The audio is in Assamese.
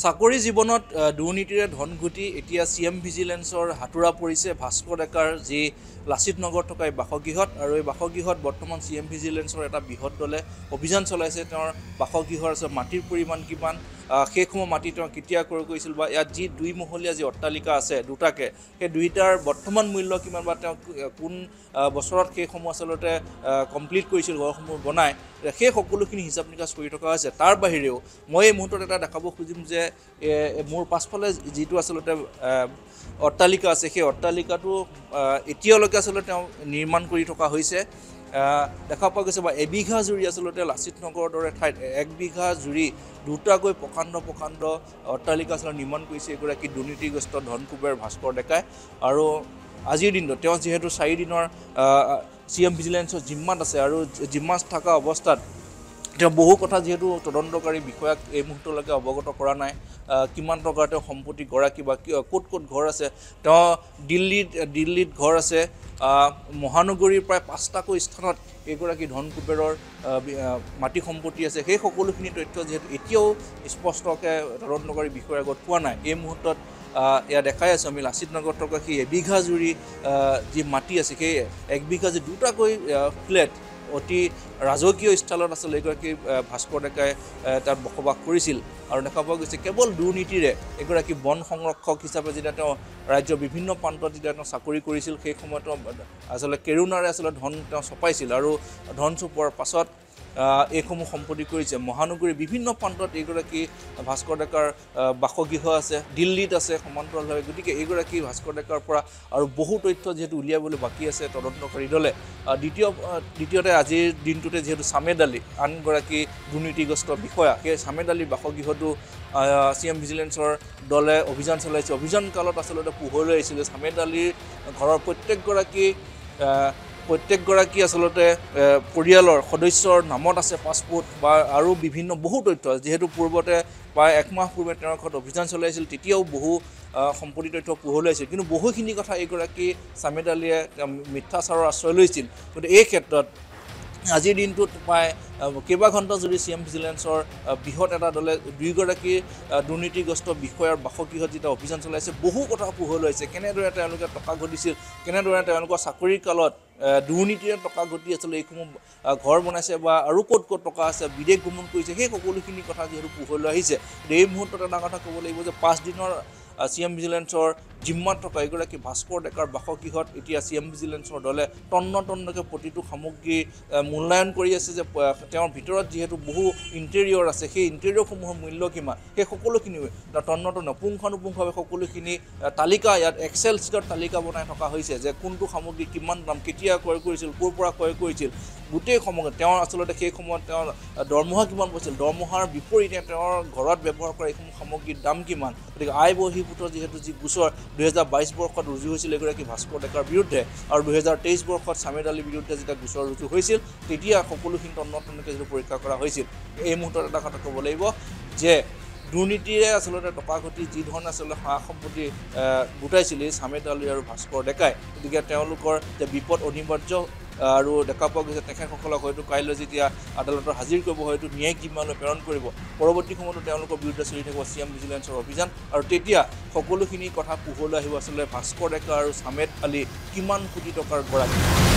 চাকৰি জীৱনত দুৰ্নীতিৰে ধন ঘটি এতিয়া চিএম ভিজিলেন্সৰ হাতুৰা পৰিছে ভাস্কৰ ডেকাৰ যি লাচিত নগৰ থকা বাসগৃহত আৰু এই বাসগৃহত বৰ্তমান চিএম ভিজিলেন্সৰ এটা বৃহৎ দলে অভিযান চলাইছে তেওঁৰ বাসগৃহৰ মাটিৰ পৰিমাণ কিমান সেই সময় মাটি তেওঁ কেতিয়া ক্ৰয় কৰিছিল বা ইয়াত যি দুই মহলীয়া যি অট্টালিকা আছে দুটাকে সেই দুইটাৰ বৰ্তমান মূল্য কিমান বা তেওঁ কোন বছৰত সেই সময় আচলতে কমপ্লিট কৰিছিল ঘৰসমূহ বনাই সেই সকলোখিনি হিচাপ নিকাচ কৰি থকা হৈছে তাৰ বাহিৰেও মই এই মুহূৰ্তত এটা দেখাব খুজিম যে মোৰ পাছফালে যিটো আচলতে অট্টালিকা আছে সেই অট্টালিকাটো এতিয়ালৈকে আচলতে তেওঁ নিৰ্মাণ কৰি থকা হৈছে দেখা পোৱা গৈছে বা এবিঘা জুৰি আচলতে লাচিত নগৰৰ দৰে ঠাইত এক বিঘা জুৰি দুটাকৈ প্ৰকাণ্ড অট্টালিকা আচলতে নিৰ্মাণ কৰিছে এগৰাকী দুৰ্নীতিগ্ৰস্ত ধনকুবেৰ ভাস্কৰ ডেকাই আৰু আজিৰ দিনটো তেওঁ যিহেতু 4 দিনৰ চিএম ভিজিলেন্সৰ জিম্মাত আছে আৰু জিম্মাত থকা অৱস্থাত তেওঁ বহু কথা যেহেতু তদন্তকাৰী বিষয়াক এই মুহূৰ্তলৈকে অৱগত কৰা নাই কিমান টকা তেওঁ সম্পত্তি গৰাকী বা ক'ত ঘৰ আছে তেওঁ দিল্লীত ঘৰ আছে মহানগৰীৰ প্ৰায় 5টাকৈ স্থানত এগৰাকী ধনকুবেৰৰ মাটি সম্পত্তি আছে সেই সকলোখিনি তথ্য যেহেতু এতিয়াও স্পষ্টকৈ তদন্তকাৰী বিষয়াৰ আগত পোৱা নাই এই মুহূৰ্তত এয়া দেখাই আছোঁ আমি লাচিত নগৰত থকা সেই এবিঘা জুৰি যি মাটি আছে সেই এক বিঘা যে দুটাকৈ ফ্লেট অতি ৰাজকীয় স্থলত আচলতে এগৰাকী ভাস্কৰ ডেকাই তাত বসবাস কৰিছিল আৰু দেখা পোৱা গৈছে কেৱল দুৰ্নীতিৰে এগৰাকী বন সংৰক্ষক হিচাপে যেতিয়া তেওঁ ৰাজ্যৰ বিভিন্ন প্ৰান্তত যেতিয়া তেওঁ চাকৰি কৰিছিল সেই সময়ত আচলতে কেৰুণাৰে আচলতে ধন তেওঁ চপাইছিল আৰু ধন চপোৱাৰ পাছত এইসমূহ সম্পত্তি কৰিছে মহানগৰীৰ বিভিন্ন প্ৰান্তত এগৰাকী ভাস্কৰ ডেকাৰ বাসগৃহ আছে দিল্লীত আছে সমান্তৰালভাৱে গতিকে এগৰাকী ভাস্কৰ ডেকাৰ পৰা আৰু বহু তথ্য যিহেতু উলিয়াবলৈ বাকী আছে তদন্তকাৰী দলে দ্বিতীয়তে আজিৰ দিনটোতে যিহেতু সামেদ আলী আনগৰাকী দুৰ্নীতিগ্ৰস্ত বিষয়া সেই সামেদ আলীৰ বাসগৃহতো চিএম ভিজিলেন্সৰ দলে অভিযান চলাইছে অভিযান কালত আচলতে পোহৰলৈ আহিছিলে সামেদ আলীৰ ঘৰৰ প্ৰত্যেকগৰাকী আচলতে পৰিয়ালৰ সদস্যৰ নামত আছে পাছপোৰ্ট বা আৰু বিভিন্ন বহু তথ্য যেহেতু পূৰ্বতে প্ৰায় 1 মাহ পূৰ্বে তেওঁৰ ঘৰত অভিযান চলাইছিল তেতিয়াও বহু সম্পত্তি তথ্য পোহৰলৈ আহিছিল কিন্তু বহুখিনি কথা এইগৰাকী সামেদ আলীয়ে মিথ্যাচাৰৰ আশ্ৰয় লৈছিল গতিকে এই ক্ষেত্ৰত আজিৰ দিনটোত প্ৰায় কেইবা ঘণ্টা যদি চিএম ভিজিলেন্সৰ বৃহৎ এটা দলে দুইগৰাকী দুৰ্নীতিগ্ৰস্ত বিষয়াৰ বাসগৃহত যেতিয়া অভিযান চলাইছে বহু কথা পোহৰলৈ আহিছে কেনেদৰে তেওঁলোকে টকা ঘটিছিল কেনেদৰে তেওঁলোকৰ চাকৰিৰ কালত দুৰ্নীতিৰে টকা ঘটি আচলতে এইসমূহ ঘৰ বনাইছে বা আৰু ক'ত টকা আছে বিদেশ ভ্ৰমণ কৰিছে সেই সকলোখিনি কথা যিহেতু পোহৰলৈ আহিছে এই মুহূৰ্তত এটা কথা ক'ব লাগিব যে 5 দিনৰ চিএম ভিজিলেন্সৰ জিম্মাত থকা এগৰাকী ভাস্কৰ ডেকাৰ বাসগৃহত এতিয়া চিএম ভিজিলেন্সৰ দলে টন্নকৈ প্ৰতিটো সামগ্ৰী মূল্যায়ন কৰি আছে যে তেওঁৰ ভিতৰত যিহেতু বহু ইণ্টেৰিয়ৰ আছে সেই ইণ্টেৰিয়ৰসমূহৰ মূল্য কিমান সেই সকলোখিনি পুংখানুপুংখভাৱে সকলোখিনি তালিকা ইয়াত এক্সেল শ্বীটত তালিকা বনাই থকা হৈছে যে কোনটো সামগ্ৰী কিমান দাম কেতিয়া ক্ৰয় কৰিছিল ক'ৰ পৰা ক্ৰয় কৰিছিল গোটেই সময়ত তেওঁৰ আচলতে সেই সময়ত তেওঁৰ দৰমহা কিমান পাইছিল দৰমহাৰ বিপৰীতে তেওঁৰ ঘৰত ব্যৱহাৰ কৰা এইসমূহ সামগ্ৰীৰ দাম কিমান গতিকে আয় বহিৰ্ভূত যিহেতু যি গোচৰ 2022 বৰ্ষত ৰুজু হৈছিল এগৰাকী ভাস্কৰ ডেকাৰ বিৰুদ্ধে আৰু 2023 বৰ্ষত সামেদ আলীৰ বিৰুদ্ধে যেতিয়া গোচৰ ৰুজু হৈছিল তেতিয়া সকলোখিনি তন্নতন্নকৈ যিটো পৰীক্ষা কৰা হৈছিল এই মুহূৰ্তত এটা কথা ক'ব লাগিব যে দুৰ্নীতিৰে আচলতে টকা ঘটি যি ধৰণে আচলতে সা সম্পত্তি গোটাইছিল এই সামেদ আলী আৰু ভাস্কৰ ডেকাই গতিকে তেওঁলোকৰ যে বিপদ অনিবাৰ্য আৰু দেখা পোৱা গৈছে তেখেতসকলক হয়তো কাইলৈ যেতিয়া আদালতত হাজিৰ কৰিব হয়তো ন্যায়িক জিম্মালৈ প্ৰেৰণ কৰিব পৰৱৰ্তী সময়তো তেওঁলোকৰ বিৰুদ্ধে চলি থাকিব চিএম ভিজিলেন্সৰ অভিযান আৰু তেতিয়া সকলোখিনি কথা পোহৰলৈ আহিব আচলতে ভাস্কৰ ডেকা আৰু সামেদ আলী কিমান কোটি টকাৰ গৰাকী